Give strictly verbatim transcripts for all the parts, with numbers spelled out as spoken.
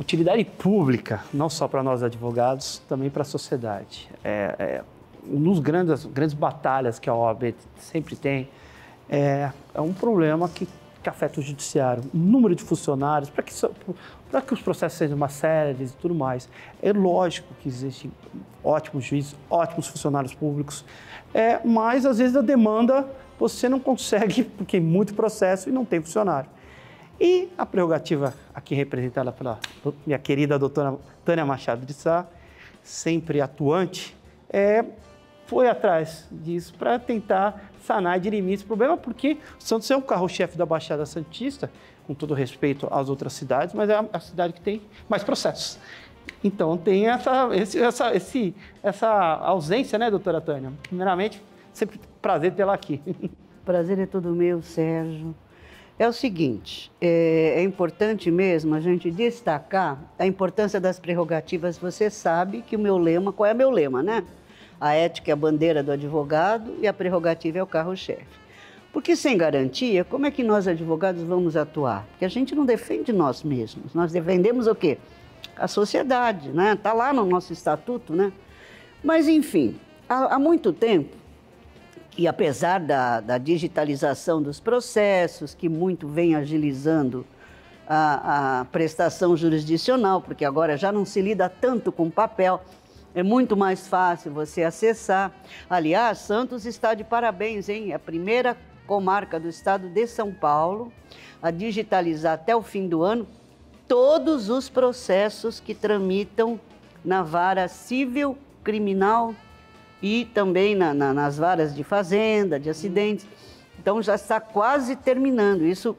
utilidade pública, não só para nós advogados, também para a sociedade. É, é, um dos grandes, grandes batalhas que a O A B sempre tem é, é um problema que, que afeta o judiciário, o número de funcionários, para que, para que os processos sejam mais sérios e tudo mais. É lógico que existem ótimos juízes, ótimos funcionários públicos, é, mas às vezes a demanda você não consegue, porque é muito processo e não tem funcionário. E a prerrogativa aqui representada pela minha querida doutora Tânia Machado de Sá, sempre atuante, é, foi atrás disso para tentar sanar e dirimir esse problema, porque Santos é um carro-chefe da Baixada Santista, com todo respeito às outras cidades, mas é a cidade que tem mais processos. Então tem essa, esse, essa, esse, essa ausência, né, doutora Tânia? Primeiramente, sempre prazer tê-la aqui. Prazer é todo meu, Sérgio. É o seguinte, é, é importante mesmo a gente destacar a importância das prerrogativas. Você sabe que o meu lema, qual é o meu lema, né? A ética é a bandeira do advogado e a prerrogativa é o carro-chefe. Porque sem garantia, como é que nós advogados vamos atuar? Porque a gente não defende nós mesmos, nós defendemos o quê? A sociedade, né? Está lá no nosso estatuto, né? Mas, enfim, há, há muito tempo, e apesar da, da digitalização dos processos, que muito vem agilizando a, a prestação jurisdicional, porque agora já não se lida tanto com papel, é muito mais fácil você acessar. Aliás, Santos está de parabéns, hein? É a primeira comarca do estado de São Paulo a digitalizar até o fim do ano todos os processos que tramitam na vara civil, criminal e também na, na, nas varas de fazenda, de acidentes. Então já está quase terminando. Isso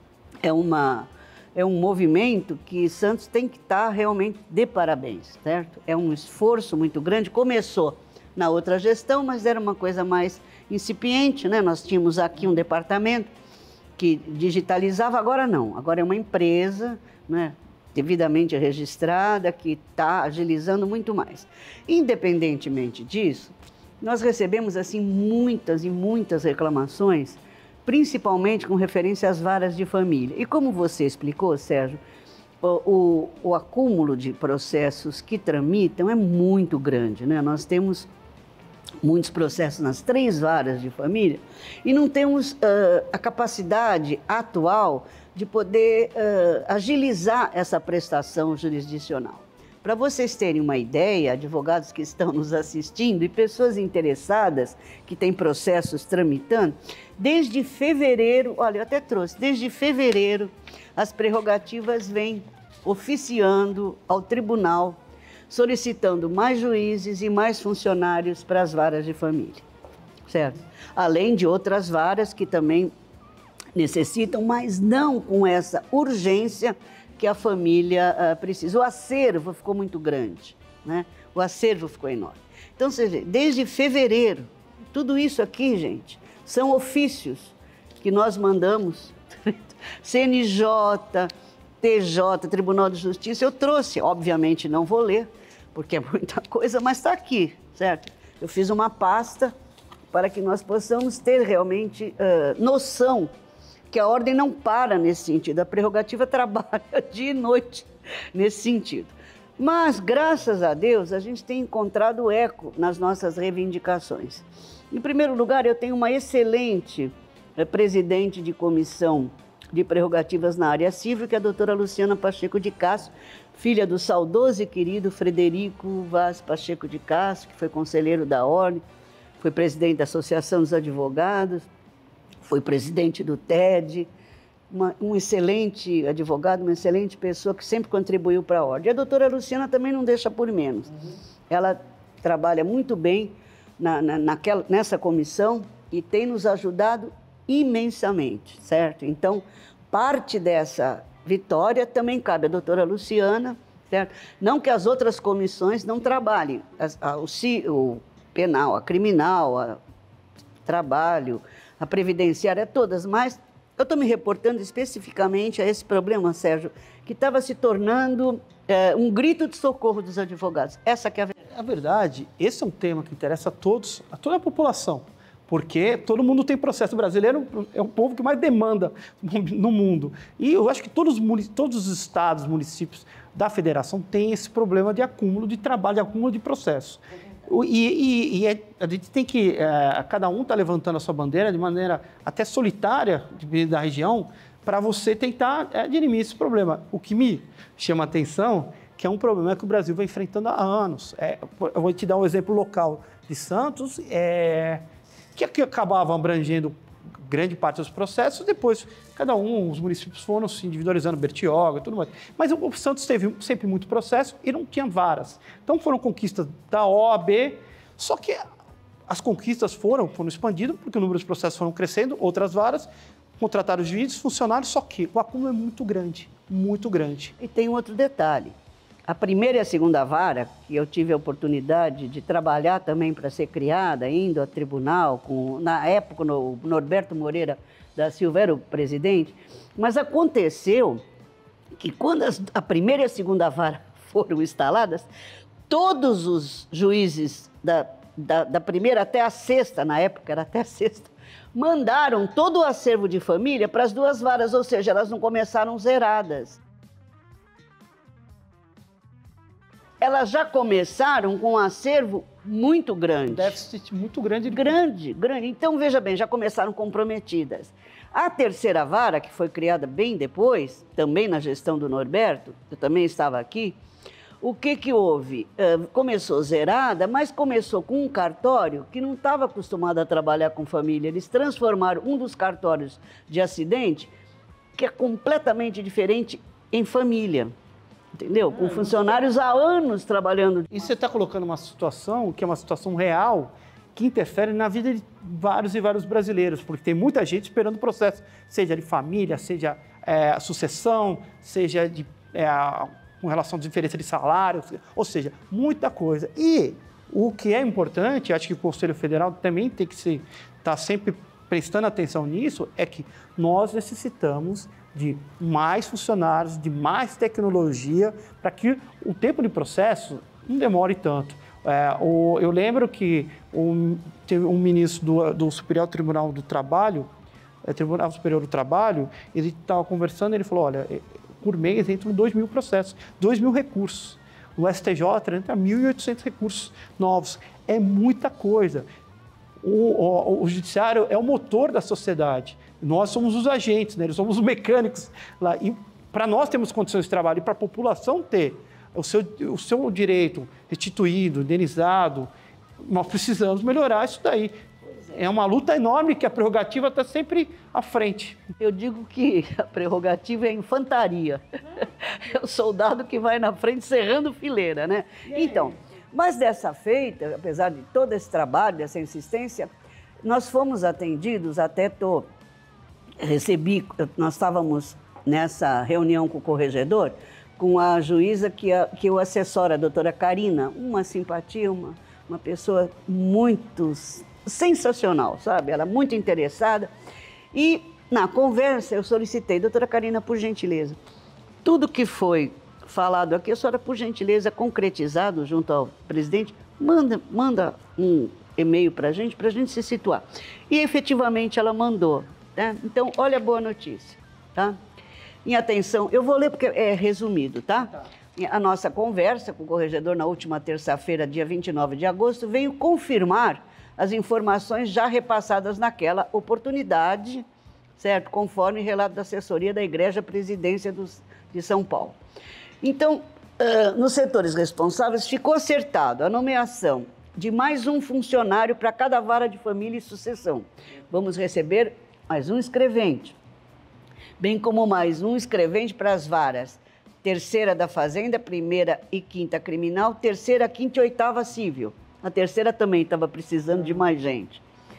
é, uma, é um movimento que Santos tem que estar realmente de parabéns, certo? É um esforço muito grande. Começou na outra gestão, mas era uma coisa mais incipiente, né? Nós tínhamos aqui um departamento que digitalizava, agora não. Agora é uma empresa, né, devidamente registrada, que está agilizando muito mais. Independentemente disso, nós recebemos assim muitas e muitas reclamações, principalmente com referência às varas de família. E como você explicou, Sérgio, o, o, o acúmulo de processos que tramitam é muito grande, né? Nós temos muitos processos nas três varas de família e não temos uh, a capacidade atual de poder uh, agilizar essa prestação jurisdicional. Para vocês terem uma ideia, advogados que estão nos assistindo e pessoas interessadas que têm processos tramitando, desde fevereiro, olha, eu até trouxe, desde fevereiro, as prerrogativas vêm oficiando ao tribunal, solicitando mais juízes e mais funcionários para as varas de família, certo? Além de outras varas que também necessitam, mas não com essa urgência que a família uh, precisa. O acervo ficou muito grande, né? O acervo ficou enorme. Então, você vê, desde fevereiro, tudo isso aqui, gente, são ofícios que nós mandamos, C N J, T J, Tribunal de Justiça, eu trouxe, obviamente não vou ler, porque é muita coisa, mas está aqui, certo? Eu fiz uma pasta para que nós possamos ter realmente uh, noção que a ordem não para nesse sentido, a prerrogativa trabalha dia e noite nesse sentido. Mas, graças a Deus, a gente tem encontrado eco nas nossas reivindicações. Em primeiro lugar, eu tenho uma excelente eh, presidente de comissão de prerrogativas na área civil, que é a doutora Luciana Pacheco de Castro, filha do saudoso e querido Frederico Vaz Pacheco de Castro, que foi conselheiro da ordem, foi presidente da Associação dos Advogados, foi presidente do T E D, uma, um excelente advogado, uma excelente pessoa que sempre contribuiu para a ordem. E a doutora Luciana também não deixa por menos. Uhum. Ela trabalha muito bem na, na, naquela, nessa comissão e tem nos ajudado imensamente, certo? Então, parte dessa vitória também cabe à doutora Luciana, certo? Não que as outras comissões não trabalhem, a, a, o, o penal, a criminal, a trabalho, a previdenciária, todas, mas eu estou me reportando especificamente a esse problema, Sérgio, que estava se tornando é, um grito de socorro dos advogados. Essa que é a verdade. A verdade, esse é um tema que interessa a todos, a toda a população. porque todo mundo tem processo. O brasileiro é o povo que mais demanda no mundo. E eu acho que todos os, todos os estados, municípios da federação têm esse problema de acúmulo de trabalho, de acúmulo de processo. E, e, e é, a gente tem que, é, cada um está levantando a sua bandeira de maneira até solitária da região para você tentar é, dirimir esse problema. O que me chama a atenção que é um problema que o Brasil vem enfrentando há anos. É, eu vou te dar um exemplo local de Santos, é, que aqui acabava abrangendo grande parte dos processos, depois cada um, os municípios foram se individualizando, Bertioga e tudo mais. Mas o Santos teve sempre muito processo e não tinha varas. Então foram conquistas da O A B, só que as conquistas foram, foram expandidas, porque o número de processos foram crescendo, outras varas, contrataram juízes, funcionários, só que o acúmulo é muito grande, muito grande. E tem outro detalhe. A primeira e a segunda vara, que eu tive a oportunidade de trabalhar também para ser criada, indo a tribunal, com, na época o Norberto Moreira da Silva era o presidente, mas aconteceu que quando as, a primeira e a segunda vara foram instaladas, todos os juízes da, da, da primeira até a sexta, na época era até a sexta, mandaram todo o acervo de família para as duas varas, ou seja, elas não começaram zeradas. Elas já começaram com um acervo muito grande. Um déficit muito grande. Grande, grande. Então, veja bem, já começaram comprometidas. A terceira vara, que foi criada bem depois, também na gestão do Norberto, eu também estava aqui, o que que houve? Uh, começou zerada, mas começou com um cartório que não estava acostumado a trabalhar com família. Eles transformaram um dos cartórios de acidente, que é completamente diferente, em família. Entendeu? Com funcionários há anos trabalhando. E você está colocando uma situação que é uma situação real, que interfere na vida de vários e vários brasileiros, porque tem muita gente esperando o processo, seja de família, seja é, sucessão, seja de, é, com relação à diferença de salário, ou seja, muita coisa. E o que é importante, acho que o Conselho Federal também tem que estar tá sempre prestando atenção nisso, é que nós necessitamos de mais funcionários, de mais tecnologia, para que o tempo de processo não demore tanto. É, o, eu lembro que um, teve um ministro do, do Superior Tribunal do Trabalho, é, Tribunal Superior do Trabalho, ele estava conversando e ele falou, olha, por mês entram dois mil processos, dois mil recursos. No S T J entra mil e oitocentos recursos novos. É muita coisa. O, o, o judiciário é o motor da sociedade. Nós somos os agentes, né? Nós somos os mecânicos lá. E para nós termos condições de trabalho e para a população ter o seu, o seu direito restituído, indenizado, nós precisamos melhorar isso daí. É uma luta enorme que a prerrogativa está sempre à frente. Eu digo que a prerrogativa é a infantaria. É o soldado que vai na frente serrando fileira, né? Então, mas dessa feita, apesar de todo esse trabalho, dessa insistência, nós fomos atendidos, até tô, recebi, nós estávamos nessa reunião com o corregedor, com a juíza que, a, que o assessora, a doutora Karina, uma simpatia, uma, uma pessoa muito sensacional, sabe? Ela muito interessada. E na conversa eu solicitei, doutora Karina, por gentileza, tudo que foi falado aqui, a senhora, por gentileza, concretizado junto ao presidente, manda, manda um e-mail para a gente, para a gente se situar. E efetivamente ela mandou. Tá? Então, olha a boa notícia. Tá? Em atenção, eu vou ler porque é resumido, tá? Tá. A nossa conversa com o corregedor na última terça-feira, dia vinte e nove de agosto, veio confirmar as informações já repassadas naquela oportunidade, certo? Conforme relato da assessoria da Igreja Presidência dos, de São Paulo. Então, uh, nos setores responsáveis, ficou acertado a nomeação de mais um funcionário para cada vara de família e sucessão. Vamos receber mais um escrevente, bem como mais um escrevente para as varas terceira da Fazenda, primeira e quinta criminal, terceira, quinta e oitava civil. A terceira também estava precisando de mais gente.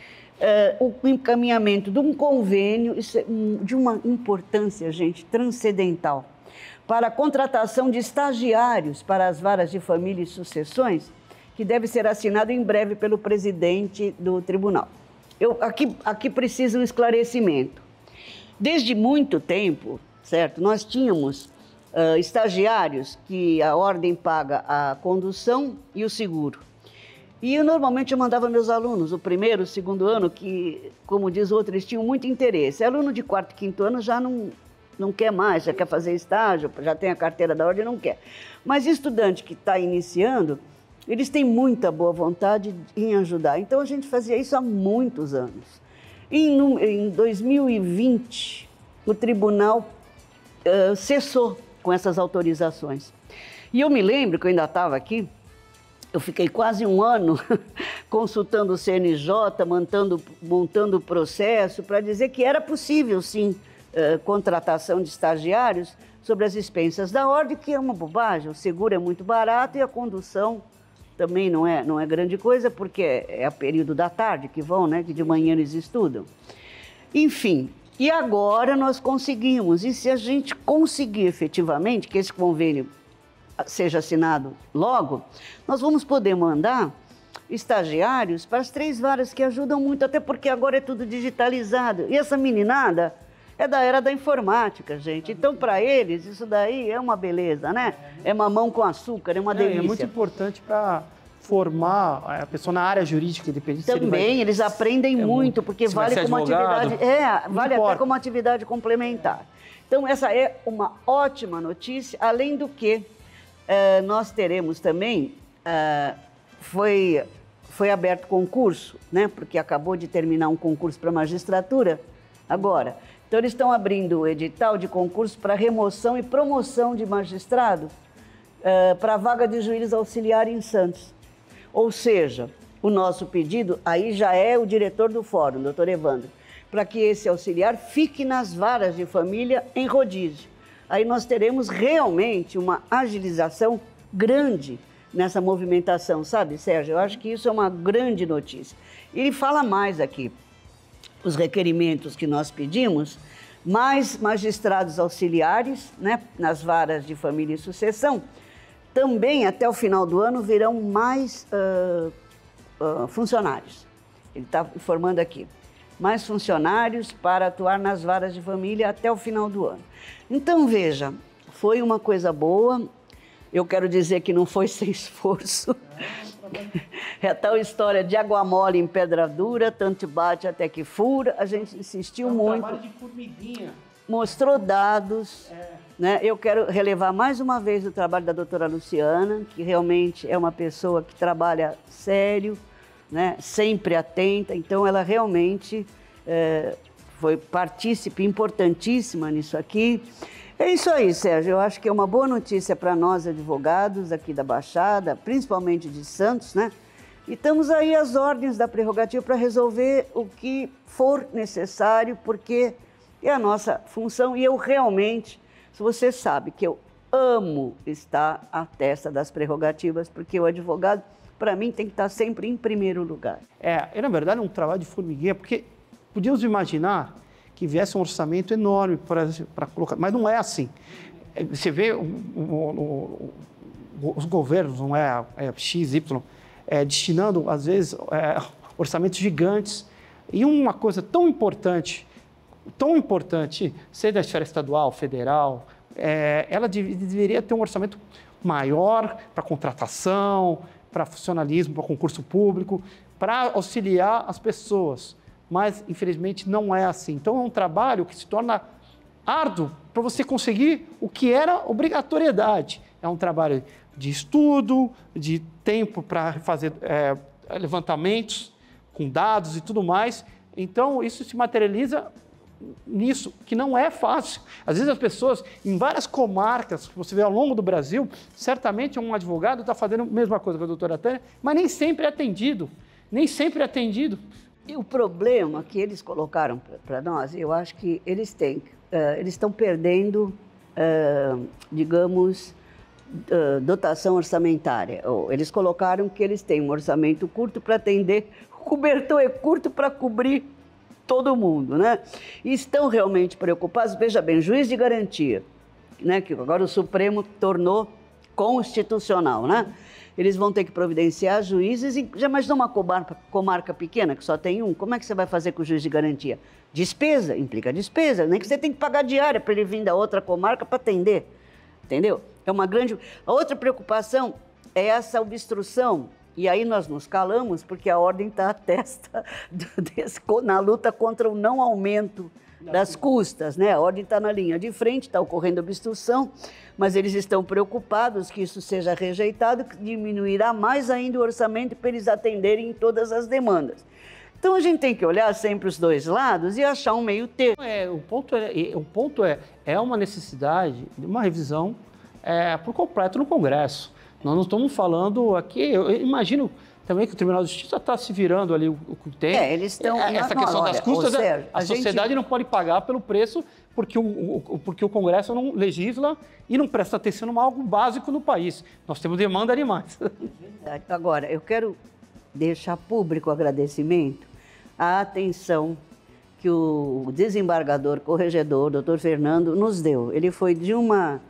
Uh, o encaminhamento de um convênio, isso é de uma importância, gente, transcendental, para a contratação de estagiários para as varas de família e sucessões, que deve ser assinado em breve pelo presidente do tribunal. Eu, aqui, aqui precisa um esclarecimento. Desde muito tempo, certo, nós tínhamos uh, estagiários que a ordem paga a condução e o seguro. E eu normalmente eu mandava meus alunos, o primeiro, o segundo ano, que, como diz o outro, eles tinham muito interesse. Aluno de quarto e quinto ano já não, não quer mais, já quer fazer estágio, já tem a carteira da ordem, não quer. Mas estudante que está iniciando, eles têm muita boa vontade em ajudar. Então a gente fazia isso há muitos anos. Em, em dois mil e vinte, o tribunal uh, cessou com essas autorizações. E eu me lembro que eu ainda estava aqui, eu fiquei quase um ano consultando o C N J, montando, montando o processo para dizer que era possível, sim, uh, contratação de estagiários sobre as expensas da ordem, que é uma bobagem. O seguro é muito barato e a condução também não é, não é grande coisa, porque é, é o período da tarde que vão, né, que de manhã eles estudam. Enfim, e agora nós conseguimos. E se a gente conseguir efetivamente que esse convênio seja assinado logo, nós vamos poder mandar estagiários para as três varas que ajudam muito, até porque agora é tudo digitalizado. E essa meninada é da era da informática, gente. Então, para eles, isso daí é uma beleza, né? É mamão com açúcar, é uma delícia. É, é muito importante para formar a pessoa na área jurídica, depende Também, se ele vai, eles aprendem é muito, porque vale como advogado, atividade, é, vale importa. até como atividade complementar. Então, essa é uma ótima notícia, além do que Uh, nós teremos também, uh, foi, foi aberto concurso, né? Porque acabou de terminar um concurso para magistratura agora. Então, eles estão abrindo o edital de concurso para remoção e promoção de magistrado uh, para a vaga de juiz auxiliar em Santos. Ou seja, o nosso pedido aí já é o diretor do fórum, doutor Evandro, para que esse auxiliar fique nas varas de família em rodízio. Aí nós teremos realmente uma agilização grande nessa movimentação, sabe, Sérgio? Eu acho que isso é uma grande notícia. Ele fala mais aqui, os requerimentos que nós pedimos, mais magistrados auxiliares, né, nas varas de família e sucessão. Também, até o final do ano, virão mais uh, uh, funcionários. Ele está informando aqui. Mais funcionários para atuar nas varas de família até o final do ano. Então, veja, foi uma coisa boa. Eu quero dizer que não foi sem esforço. É a tal história de água mole em pedra dura, tanto bate até que fura. A gente insistiu muito. É um trabalho de formiguinha. Mostrou dados. É. Né? Eu quero relevar mais uma vez o trabalho da doutora Luciana, que realmente é uma pessoa que trabalha sério, né? Sempre atenta. Então, ela realmente é, foi partícipe importantíssima nisso aqui. É isso aí, Sérgio. Eu acho que é uma boa notícia para nós, advogados aqui da Baixada, principalmente de Santos, né? E estamos aí às ordens da prerrogativa para resolver o que for necessário, porque é a nossa função. E eu realmente, se você sabe que eu amo estar à testa das prerrogativas, porque o advogado, para mim, tem que estar sempre em primeiro lugar. É, e na verdade é um trabalho de formiguinha, porque podíamos imaginar que viesse um orçamento enorme para colocar, mas não é assim. Você vê o, o, o, os governos, não é, é X, Y, é, destinando, às vezes, é, orçamentos gigantes. E uma coisa tão importante, tão importante, seja da esfera estadual, federal, é, ela deveria ter um orçamento maior para contratação, para funcionalismo, para concurso público, para auxiliar as pessoas. Mas, infelizmente, não é assim. Então, é um trabalho que se torna árduo para você conseguir o que era obrigatoriedade. É um trabalho de estudo, de tempo para fazer é, levantamentos com dados e tudo mais. Então, isso se materializa nisso, que não é fácil. Às vezes as pessoas, em várias comarcas, que você vê ao longo do Brasil, certamente um advogado está fazendo a mesma coisa que a doutora Tânia, mas nem sempre é atendido. Nem sempre é atendido. E o problema que eles colocaram para nós, eu acho que eles têm, uh, eles estão perdendo, uh, digamos, uh, dotação orçamentária. Ou eles colocaram que eles têm um orçamento curto para atender, o cobertor é curto para cobrir todo mundo, né? E estão realmente preocupados. Veja bem, juiz de garantia, né, que agora o Supremo tornou constitucional, né? Eles vão ter que providenciar juízes. Em, já imaginou uma comarca, comarca pequena, que só tem um? Como é que você vai fazer com o juiz de garantia? Despesa, implica despesa. Nem que você tem que pagar diária para ele vir da outra comarca para atender. Entendeu? É uma grande... A outra preocupação é essa obstrução E aí nós nos calamos porque a ordem está à testa desse, na luta contra o não aumento das custas, né? A ordem está na linha de frente, está ocorrendo obstrução, mas eles estão preocupados que isso seja rejeitado, que diminuirá mais ainda o orçamento para eles atenderem todas as demandas. Então a gente tem que olhar sempre os dois lados e achar um meio termo. É, o ponto é, o ponto é, é uma necessidade de uma revisão é, por completo no Congresso. Nós não estamos falando aqui, eu imagino também que o Tribunal de Justiça está se virando ali o que tem. É, eles estão... Essa não, questão olha, das custas, Sérgio, a, a sociedade gente... não pode pagar pelo preço porque o, o, porque o Congresso não legisla e não presta atenção em algo básico no país. Nós temos demanda de animais. Agora, eu quero deixar público o agradecimento à atenção que o desembargador corregedor, doutor Fernando, nos deu. Ele foi de uma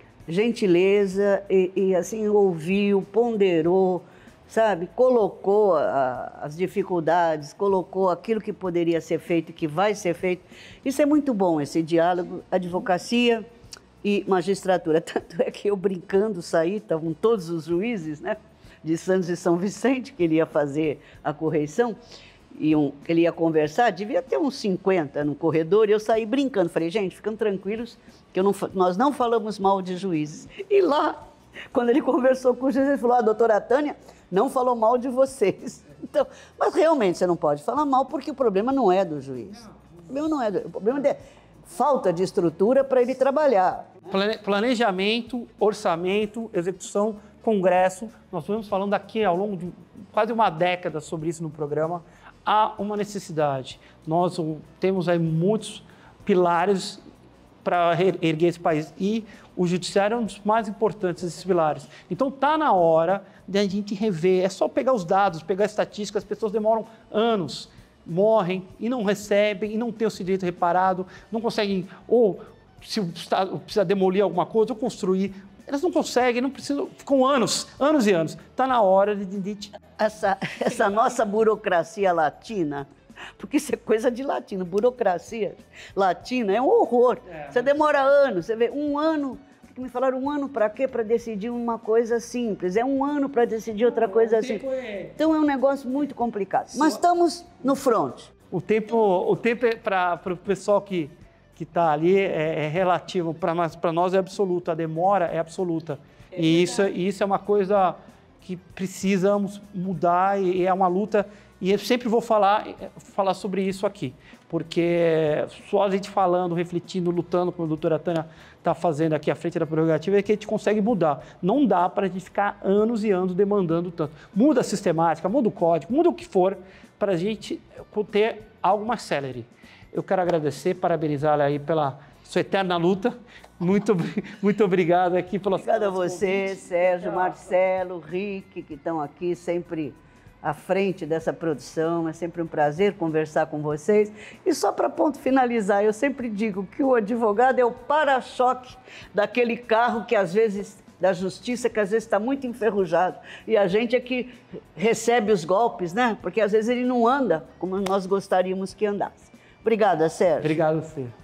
gentileza e, e assim, ouviu, ponderou, sabe, colocou a, as dificuldades, colocou aquilo que poderia ser feito e que vai ser feito. Isso é muito bom, esse diálogo, advocacia e magistratura. Tanto é que eu, brincando, saí, estavam todos os juízes, né, de Santos e São Vicente, que ele ia fazer a correição, e um, ele ia conversar, devia ter uns cinquenta no corredor, e eu saí brincando. Falei, gente, ficam tranquilos, que eu não, nós não falamos mal de juízes. E lá, quando ele conversou com o juiz, ele falou, a doutora Tânia não falou mal de vocês. Então, mas realmente você não pode falar mal, porque o problema não é do juiz. O problema não é do, o problema é falta de estrutura para ele trabalhar. Planejamento, orçamento, execução, Congresso. Nós estamos falando aqui ao longo de quase uma década sobre isso no programa. Há uma necessidade. Nós temos aí muitos pilares para erguer esse país e o judiciário é um dos mais importantes desses pilares. Então está na hora de a gente rever. É só pegar os dados, pegar a estatística. As pessoas demoram anos, morrem e não recebem e não têm o seu direito reparado, não conseguem, ou se o Estado precisa demolir alguma coisa ou construir. Elas não conseguem, não precisam, ficam anos, anos e anos. Está na hora de... de, de... Essa, essa nossa burocracia latina, porque isso é coisa de latino, burocracia latina é um horror. É, você demora anos, você vê, um ano, me falaram um ano para quê? Para decidir uma coisa simples, é um ano para decidir outra coisa assim. É... Então é um negócio muito complicado, Só... mas estamos no front. O tempo, o tempo é para o pessoal que... que está ali é, é relativo, para nós é absoluto, a demora é absoluta. É e, isso, e isso é uma coisa que precisamos mudar e é uma luta, e eu sempre vou falar, falar sobre isso aqui, porque só a gente falando, refletindo, lutando, como a doutora Tânia está fazendo aqui à frente da prerrogativa, é que a gente consegue mudar. Não dá para a gente ficar anos e anos demandando tanto. Muda a sistemática, muda o código, muda o que for, para a gente ter algo mais célere. Eu quero agradecer, parabenizá-la aí pela sua eterna luta. Muito, muito obrigado aqui pela... Obrigada a você, Sérgio, Marcelo, Rick, que estão aqui sempre à frente dessa produção. É sempre um prazer conversar com vocês. E só para ponto finalizar, eu sempre digo que o advogado é o para-choque daquele carro que às vezes... da justiça, que às vezes está muito enferrujado. E a gente é que recebe os golpes, né? Porque às vezes ele não anda como nós gostaríamos que andasse. Obrigada, Sérgio. Obrigado, Fê.